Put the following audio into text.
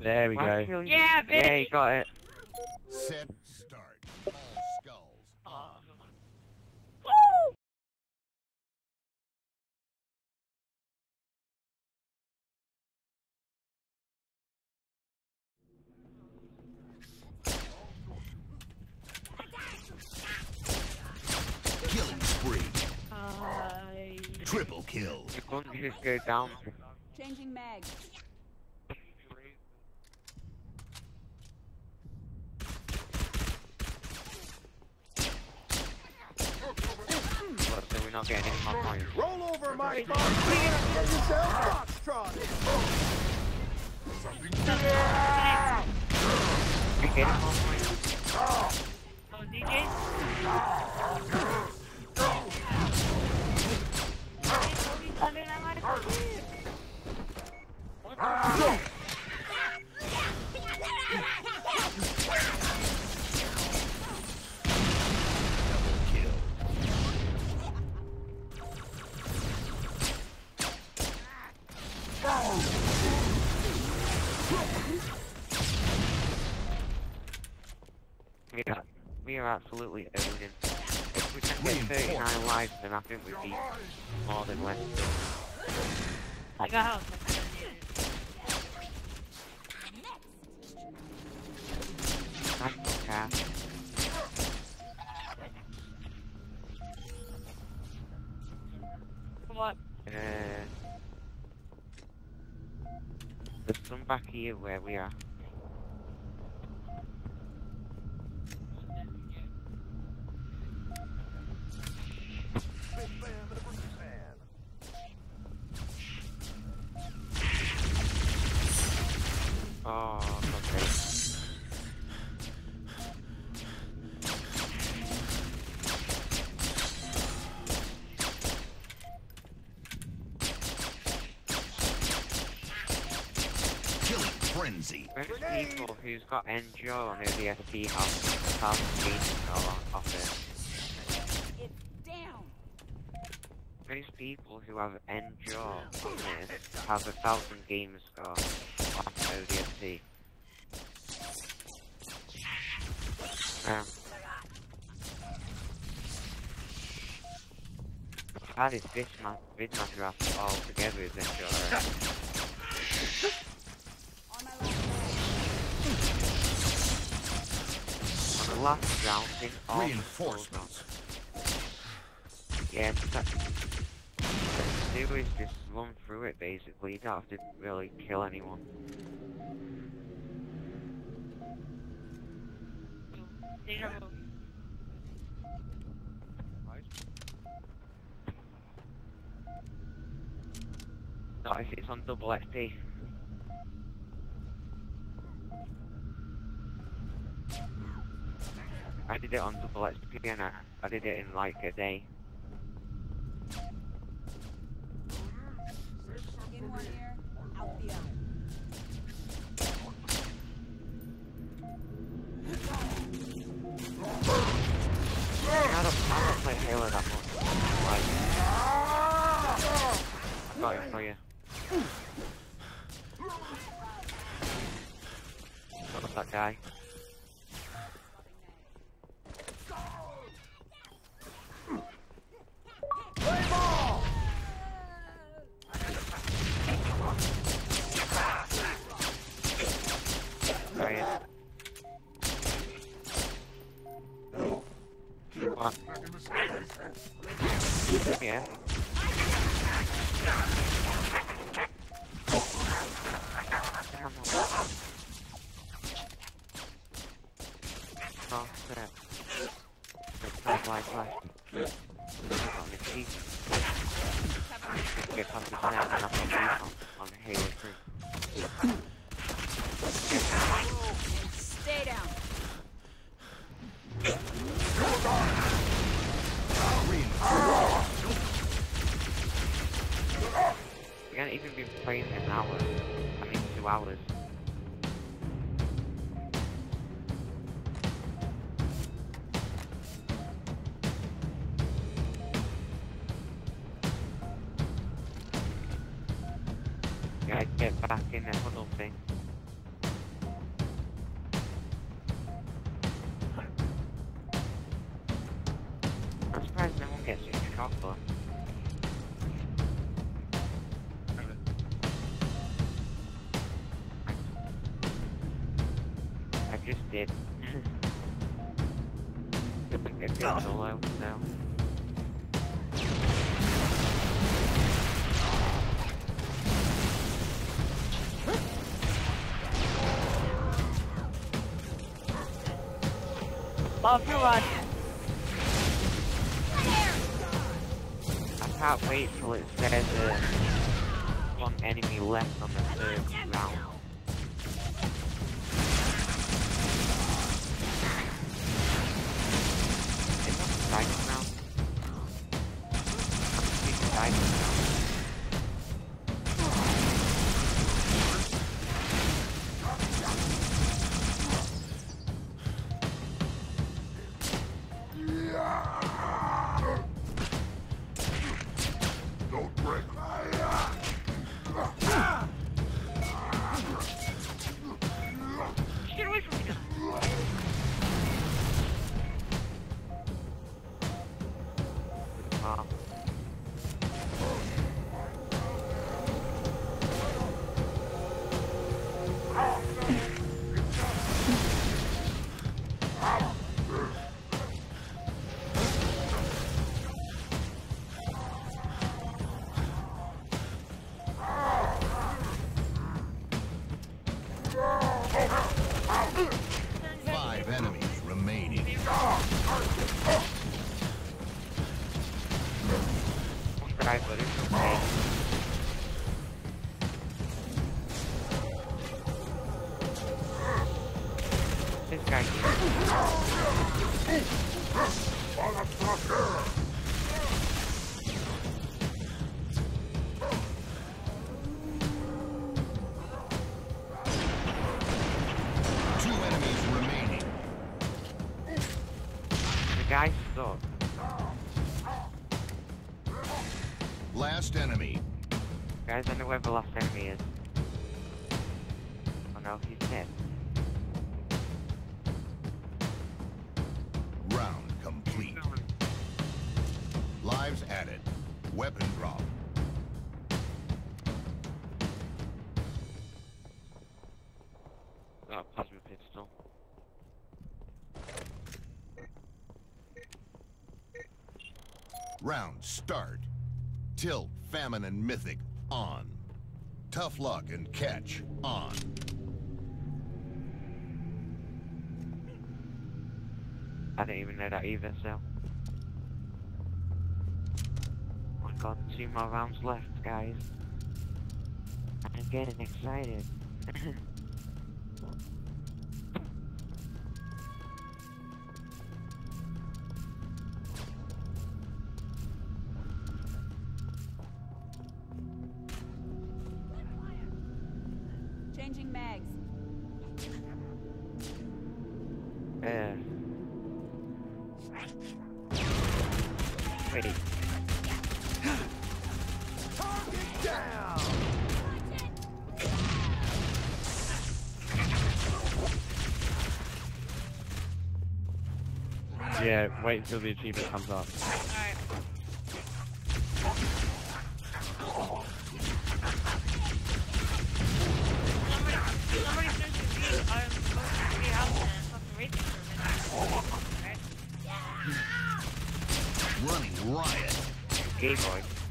There we go. Yeah, bitch! Yeah, you got it. Set, start. All skulls. Woo! Killing spree. Triple kill. Your gun just go down. Changing mag. What, so we're not getting any more points? Roll over my phone. Get yourself foxtrot. We getting more points? Oh, DJ? We are absolutely owning. If we can get 39 lives, then I think we'd be more than less. I got house. Nice cat. What? There's some back here where we are. Oh, okay. Killing frenzy. Most people who's got Endure on ODST have games off it. It's down. Most people who have Endure on it have 1,000 games score on ODST. How did this vidmaster after all together is Endure? On my left. On the last round in all Reinforcements. yeah, that do is just run through it basically, you don't have to really kill anyone. Not if it's on double XP. I did it on double XP and I did it in like a day. In one ear, out the other. I don't play Halo that much. Like, got it for you. What's that guy? Play ball. Right. What? Yeah. Oh, crap. It's like on the cheek. Get past the snap and up on Halo 3. Stay down. You can't even be playing an hour. I mean 2 hours. Yeah, get back in the huddle thing. but I just did. I think it's getting low now. Oh, come on. I can't wait till it says one enemy left on the third round. It's not exciting now. It's exciting now. Don't break my Get away from me now. Mom. 5 enemies remaining. Try, but it's okay. This guy guy sucks. Last enemy. Guys, I know where the last enemy is. Oh no, he's dead. Round complete. Lives added. Weapon drop. Got a plasma pistol. Round start. Tilt, famine, and mythic on. Tough luck and catch on. I didn't even know that either, so. Oh my god, 2 more rounds left, guys. I'm getting excited. Changing mags. Wait. Target down! Yeah, wait until the achievement comes up. Alright. Somebody says to me, I'm supposed to be out there and fucking racing for a minute. Right? Running riot. Game boy.